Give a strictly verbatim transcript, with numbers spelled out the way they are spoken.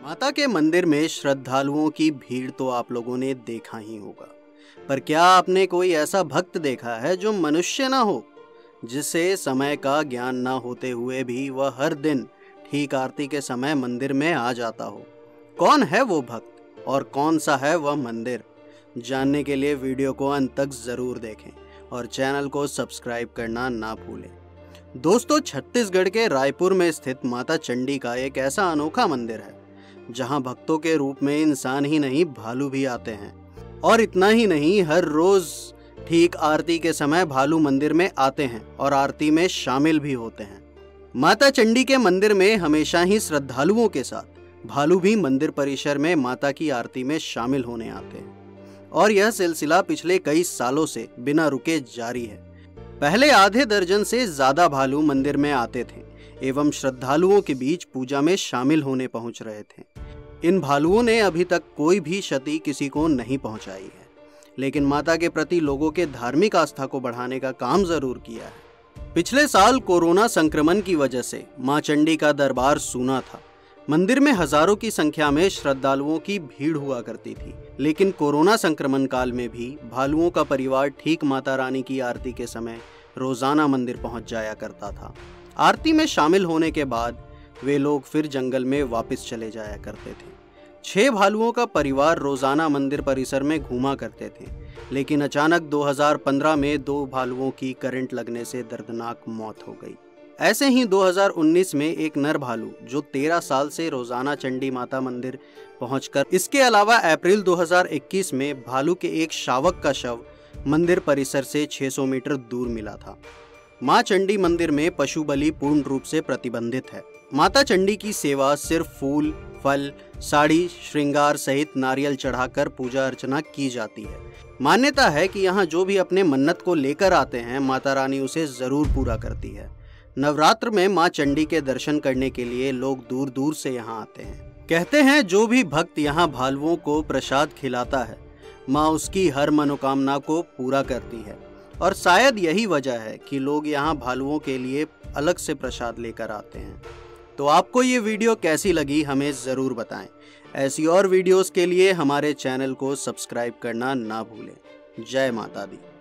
माता के मंदिर में श्रद्धालुओं की भीड़ तो आप लोगों ने देखा ही होगा, पर क्या आपने कोई ऐसा भक्त देखा है जो मनुष्य ना हो, जिसे समय का ज्ञान ना होते हुए भी वह हर दिन ठीक आरती के समय मंदिर में आ जाता हो? कौन है वो भक्त और कौन सा है वह मंदिर? जानने के लिए वीडियो को अंत तक जरूर देखें और चैनल को सब्सक्राइब करना ना भूलें। दोस्तों, छत्तीसगढ़ के रायपुर में स्थित माता चंडी का एक ऐसा अनोखा मंदिर है जहां भक्तों के रूप में इंसान ही नहीं भालू भी आते हैं। और इतना ही नहीं, हर रोज ठीक आरती के समय भालू मंदिर में आते हैं और आरती में शामिल भी होते हैं। माता चंडी के मंदिर में हमेशा ही श्रद्धालुओं के साथ भालू भी मंदिर परिसर में माता की आरती में शामिल होने आते हैं और यह सिलसिला पिछले कई सालों से बिना रुके जारी है। पहले आधे दर्जन से ज्यादा भालू मंदिर में आते थे एवं श्रद्धालुओं के बीच पूजा में शामिल होने पहुंच रहे थे। इन भालुओं ने अभी तक कोई भी क्षति किसी को नहीं पहुंचाई है, लेकिन माता के प्रति लोगों के धार्मिक आस्था को बढ़ाने का काम जरूर किया है। पिछले साल कोरोना संक्रमण की वजह से मां चंडी का दरबार सूना था। मंदिर में हजारों की संख्या में श्रद्धालुओं की भीड़ हुआ करती थी, लेकिन कोरोना संक्रमण काल में भी भालुओं का परिवार ठीक माता रानी की आरती के समय रोजाना मंदिर पहुंच जाया करता था। आरती में शामिल होने के बाद वे लोग फिर जंगल में वापस चले जाया करते थे। छह भालुओं का परिवार रोजाना मंदिर परिसर में घूमा करते थे, लेकिन अचानक दो हज़ार पंद्रह में दो भालुओं की करंट लगने से दर्दनाक मौत हो गई। ऐसे ही दो हज़ार उन्नीस में एक नर भालू जो तेरह साल से रोजाना चंडी माता मंदिर पहुंचकर, इसके अलावा अप्रैल दो हज़ार इक्कीस में भालू के एक शावक का शव मंदिर परिसर से छह सौ मीटर दूर मिला था। मां चंडी मंदिर में पशु बलि पूर्ण रूप से प्रतिबंधित है। माता चंडी की सेवा सिर्फ फूल, फल, साड़ी, श्रृंगार सहित नारियल चढ़ाकर पूजा अर्चना की जाती है। मान्यता है कि यहाँ जो भी अपने मन्नत को लेकर आते हैं, माता रानी उसे जरूर पूरा करती है। नवरात्र में मां चंडी के दर्शन करने के लिए लोग दूर दूर से यहाँ आते हैं। कहते हैं जो भी भक्त यहाँ भालुओं को प्रसाद खिलाता है, मां उसकी हर मनोकामना को पूरा करती है। और शायद यही वजह है कि लोग यहाँ भालुओं के लिए अलग से प्रसाद लेकर आते हैं। तो आपको ये वीडियो कैसी लगी हमें ज़रूर बताएं। ऐसी और वीडियोस के लिए हमारे चैनल को सब्सक्राइब करना ना भूलें। जय माता दी।